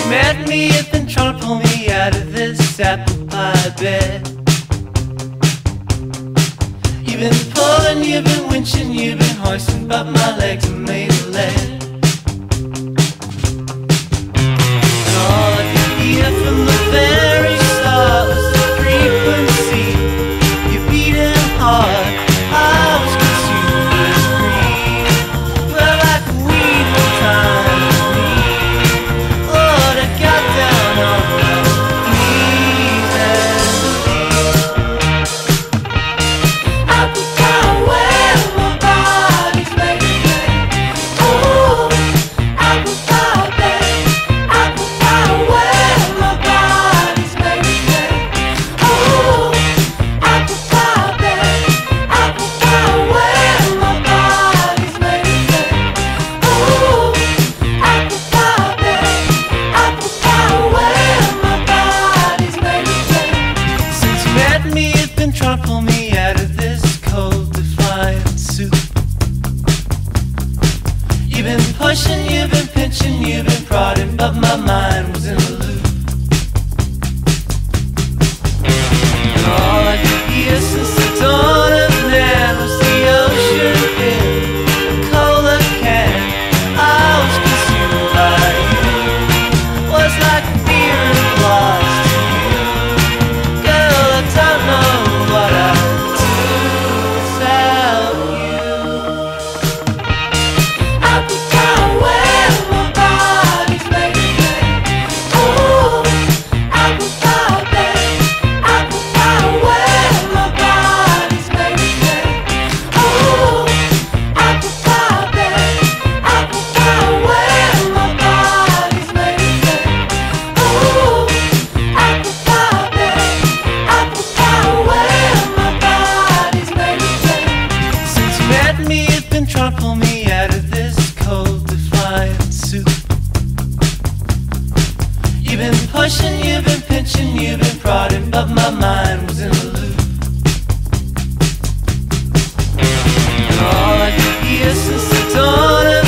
met me, you've been trying to pull me out of this apple pie bed. You've been pulling, you've been winching, you've been hoisting, but my legs are made of lead. And all I could hear from the very start was the frequency. You're beating hard, I was consumed with greed. Well, like a weed one time for me. Lord, I got down on my knees and believed. Apple pie, well, my body's made of clay. Oh, apple pie, babe. Apple pie, well, my body's made of clay. Oh, apple pie, babe. Apple pie, well, my body's made of clay. Oh, apple pie, babe. Apple pie, well, my body's made of clay. Since you met me, you've been trying to pull me out of this cold, defiant soup. You've been pushing, you've been pinching, you've been prodding, but my mind was in a loop. And all I could hear since the dawn of man was the ocean in a cola can. I was consumed by you, was like beer in a glass to you. Girl, I don't know what I'd do without you. Apple pie, well, my body's made of clay. Oh, apple pie, babe. Apple pie, well, my body's made of clay. Oh, apple pie, babe. Apple pie, well, my body's made of clay. Oh, apple pie, babe. Apple pie, well, my body's made of clay. Since you met me, you've been trying to pull me out of this cold, defiant soup. You've been pushing, you've been pinching, you've been prodding, but my mind was in a loop. And all I could hear since the dawn of